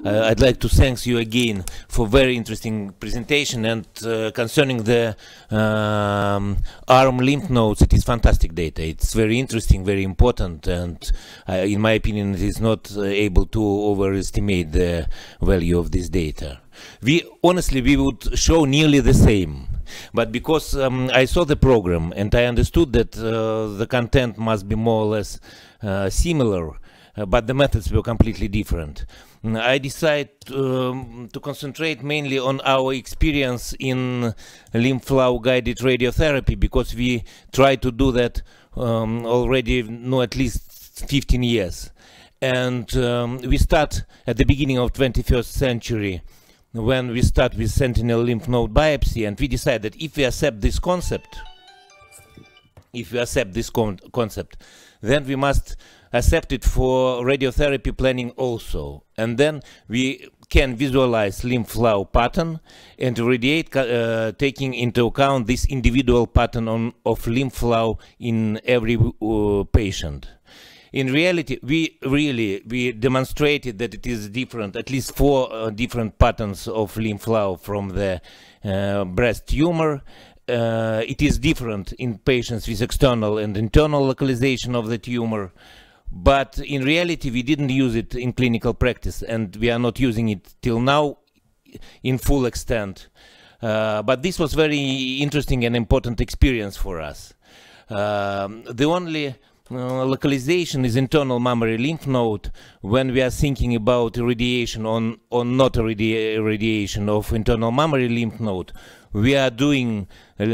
I'd like to thank you again for very interesting presentation, and concerning the arm lymph nodes, it is fantastic data. It's very interesting, very important, and in my opinion, it is not able to overestimate the value of this data. Honestly, we would show nearly the same. But because I saw the program and I understood that the content must be more or less similar, but the methods were completely different, I decided to concentrate mainly on our experience in lymph flow guided radiotherapy, because we tried to do that already at least 15 years. And we start at the beginning of 21st century, when we start with sentinel lymph node biopsy, and we decide that if we accept this concept, then we must accept it for radiotherapy planning also. And then we can visualize lymph flow pattern and irradiate, taking into account this individual pattern of lymph flow in every patient. In reality, we demonstrated that it is different, at least 4 different patterns of lymph flow from the breast tumor. It is different in patients with external and internal localization of the tumor. But in reality, we didn't use it in clinical practice, and we are not using it till now in full extent. But this was very interesting and important experience for us. The only localization is internal mammary lymph node when we are thinking about irradiation or not irradiation of internal mammary lymph node. We are doing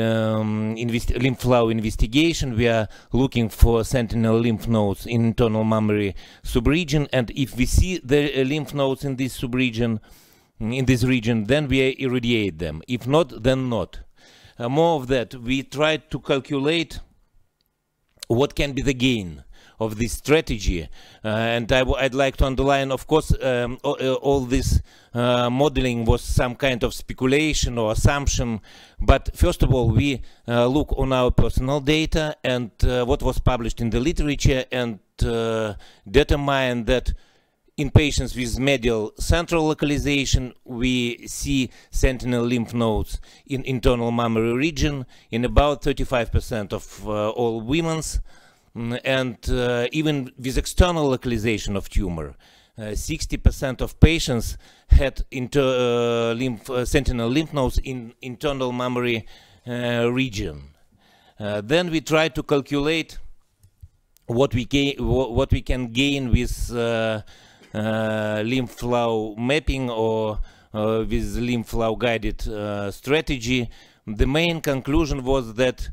lymph flow investigation. We are looking for sentinel lymph nodes in internal mammary subregion, and if we see the lymph nodes in this subregion, in this region, then we irradiate them. If not, then not. More of that, we tried to calculate what can be the gain of this strategy, and I'd like to underline, of course, all this modeling was some kind of speculation or assumption, but first of all, we look on our personal data and what was published in the literature, and determine that in patients with medial central localization, we see sentinel lymph nodes in internal mammary region in about 35% of all women's. And even with external localization of tumor, 60% of patients had sentinel lymph nodes in internal mammary region. Then we try to calculate what we can gain with lymph flow mapping or with lymph flow guided strategy. The main conclusion was that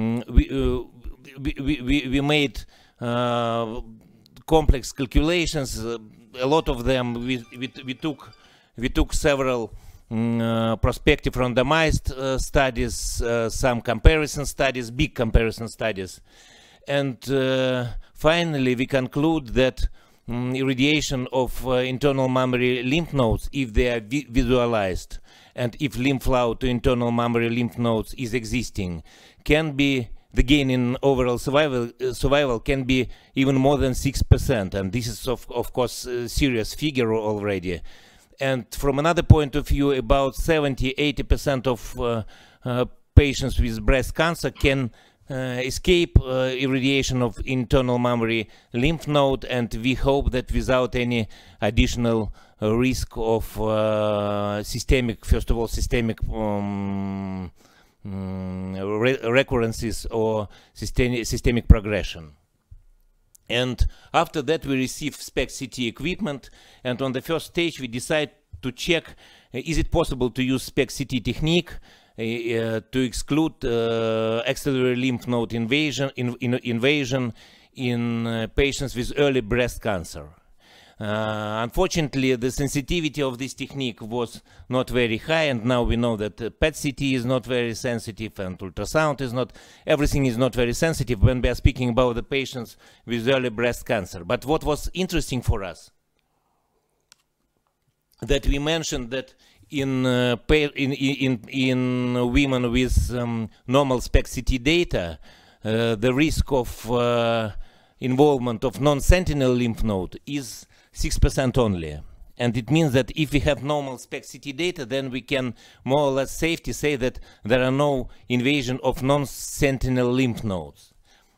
we made complex calculations. A lot of them we took several prospective randomized studies, some comparison studies, big comparison studies, and finally we conclude that irradiation of internal mammary lymph nodes, if they are visualized and if lymph flow to internal mammary lymph nodes is existing, can be the gain in overall survival can be even more than 6%, and this is of course a serious figure already. And from another point of view, about 70–80% of patients with breast cancer can escape irradiation of internal mammary lymph node, and we hope that without any additional risk of systemic, first of all, systemic recurrences or systemic progression. And after that we receive SPECT-CT equipment, and on the first stage we decide to check is it possible to use SPECT-CT technique to exclude axillary lymph node invasion in patients with early breast cancer. Unfortunately, the sensitivity of this technique was not very high, and now we know that PET-CT is not very sensitive, and ultrasound is not, everything is not very sensitive when we are speaking about the patients with early breast cancer. But what was interesting for us, that we mentioned that in women with normal SPECT-CT data, the risk of involvement of non-sentinel lymph node is 6% only, and it means that if we have normal SPECT-CT data, then we can more or less safely say that there are no invasion of non-sentinel lymph nodes.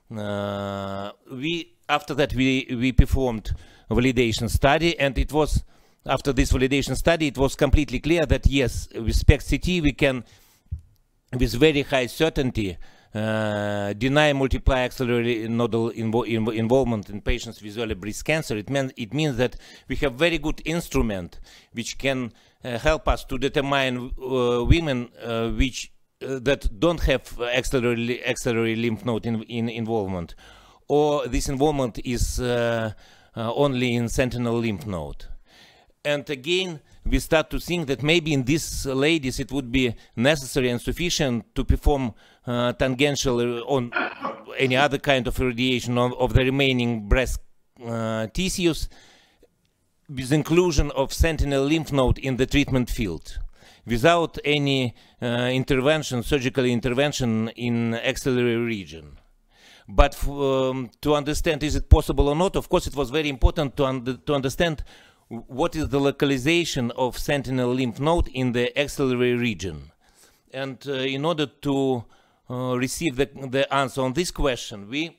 After that we performed a validation study, and it was after this validation study it was completely clear that yes, with SPECT-CT we can with very high certainty deny multiply axillary nodal involvement in patients with early breast cancer. It means that we have very good instrument which can help us to determine women that don't have axillary lymph node involvement, or this involvement is only in sentinel lymph node. And again, we start to think that maybe in these ladies it would be necessary and sufficient to perform tangential on any other kind of irradiation of the remaining breast tissues with inclusion of sentinel lymph node in the treatment field, without any surgical intervention in axillary region. But to understand is it possible or not, of course it was very important to understand what is the localization of sentinel lymph node in the axillary region. And in order to receive the answer on this question, we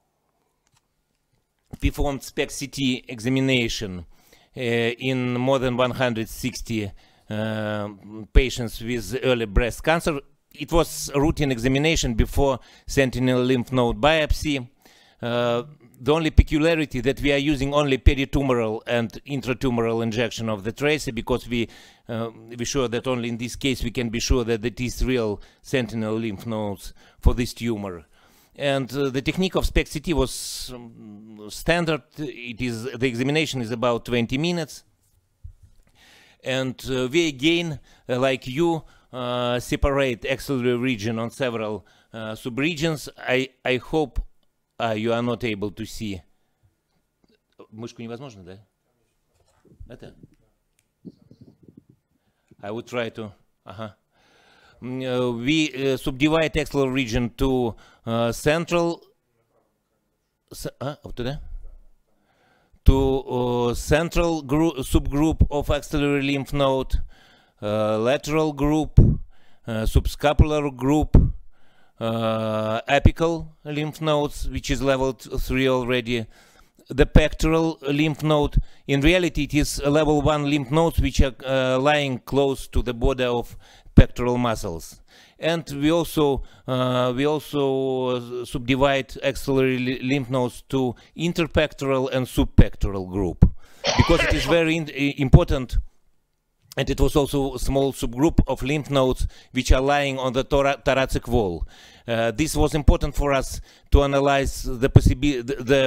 performed SPECT-CT examination in more than 160 patients with early breast cancer. It was a routine examination before sentinel lymph node biopsy. The only peculiarity that we are using only peritumoral and intratumoral injection of the tracer, because we sure that only in this case we can be sure that it is real sentinel lymph nodes for this tumor. And the technique of SPECT-CT was standard. The examination is about 20 minutes. And we again, like you, separate axillary region on several subregions. I hope you are not able to see. Мышку невозможно, да? Это? I would try to. We subdivide axillary region to central. To central subgroup of axillary lymph node, lateral group, subscapular group, apical lymph nodes, which is level 3 already, the pectoral lymph node. In reality, it is level 1 lymph nodes which are lying close to the border of pectoral muscles. And we also subdivide axillary lymph nodes to interpectoral and subpectoral group, because it is very important. And it was also a small subgroup of lymph nodes which are lying on the thoracic wall. This was important for us to analyze the possibility,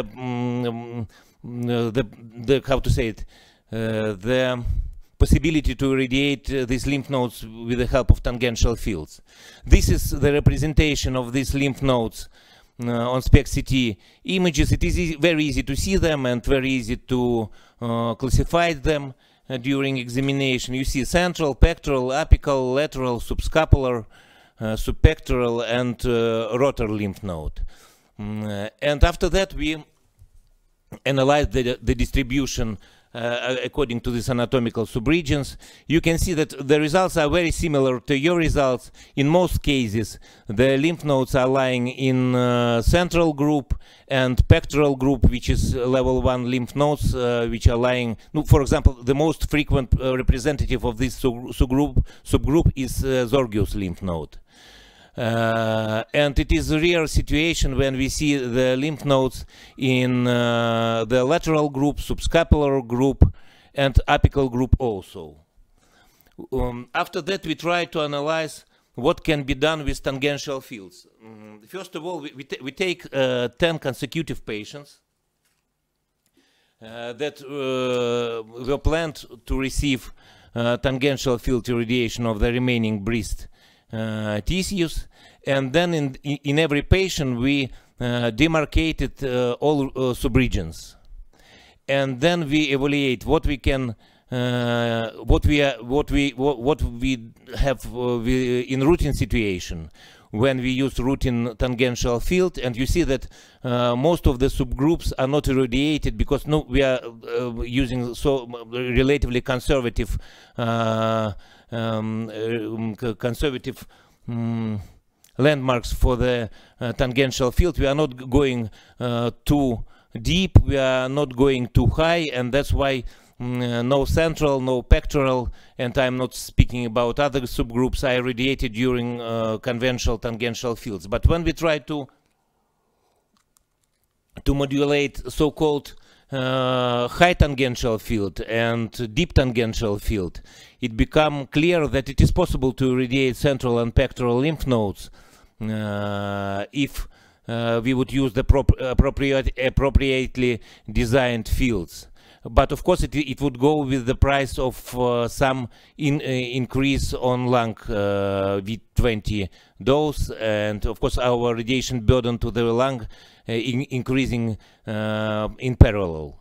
how to say it, the possibility to irradiate these lymph nodes with the help of tangential fields. This is the representation of these lymph nodes on SPECT-CT images. It is very easy to see them and very easy to classify them. During examination, you see central, pectoral, apical, lateral, subscapular, subpectoral, and rotor lymph node. And after that, we analyze the distribution according to these anatomical subregions. You can see that the results are very similar to your results. In most cases, the lymph nodes are lying in central group and pectoral group, which is level 1 lymph nodes, which are lying, for example, the most frequent representative of this subgroup is Zorgius lymph node. And it is a rare situation when we see the lymph nodes in the lateral group, subscapular group, and apical group also. After that, we try to analyze what can be done with tangential fields. First of all, we take 10 consecutive patients that were planned to receive tangential field irradiation of the remaining breast tissues, and then in every patient we demarcated all subregions, and then we evaluate what we can what we have in routine situation, when we use routine tangential field, and you see that most of the subgroups are not irradiated because we are using so relatively conservative landmarks for the tangential field. We are not going too deep, we are not going too high, and that's why no central, no pectoral, and I'm not speaking about other subgroups, are irradiated during conventional tangential fields. But when we try to modulate so-called high tangential field and deep tangential field, it becomes clear that it is possible to irradiate central and pectoral lymph nodes if we would use the appropriately designed fields. But of course it would go with the price of some increase on lung V20 dose, and of course our radiation burden to the lung increasing in parallel.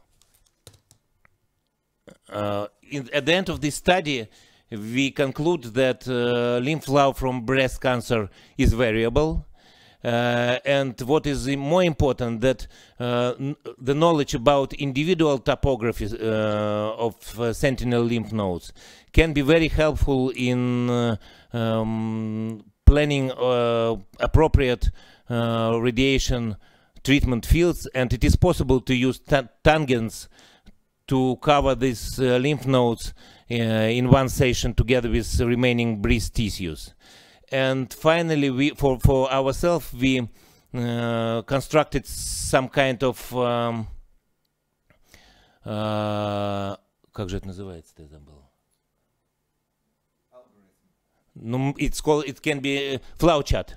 At the end of this study, we conclude that lymph flow from breast cancer is variable. And what is more important, that the knowledge about individual topography of sentinel lymph nodes can be very helpful in planning appropriate radiation treatment fields, and it is possible to use tangents to cover these lymph nodes in one session together with the remaining breast tissues. And finally, for ourselves, we constructed some kind of как же это называется, ты забыл? It's called. It can be flow chart.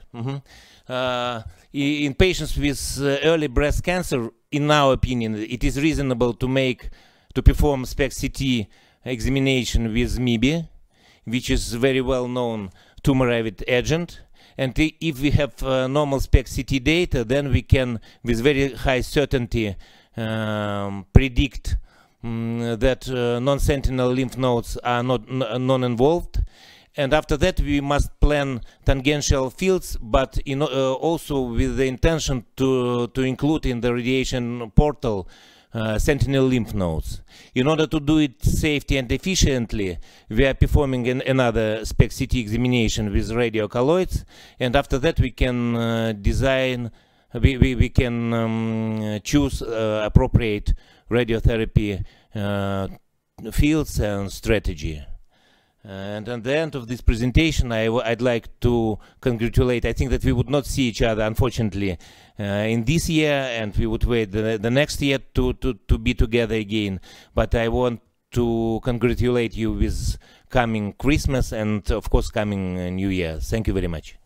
In patients with early breast cancer, in our opinion, it is reasonable to perform SPECT-CT examination with MIBI, which is very well known tumor-avid agent, and if we have normal SPECT-CT data, then we can, with very high certainty, predict that non-sentinel lymph nodes are not non-involved. And after that, we must plan tangential fields, but also with the intention to include in the radiation portal sentinel lymph nodes. In order to do it safely and efficiently, we are performing another SPECT-CT examination with radiocolloids, and after that we can we can choose appropriate radiotherapy fields and strategy. And at the end of this presentation, I'd like to congratulate. I think that we would not see each other, unfortunately, in this year, and we would wait the next year to be together again. But I want to congratulate you with coming Christmas and, of course, coming New Year. Thank you very much.